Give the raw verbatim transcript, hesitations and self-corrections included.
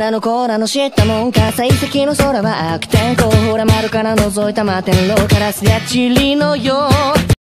あの子らの知ったもんか。採石の空は悪天候、ほら窓から覗いた摩天楼からすやちりのよう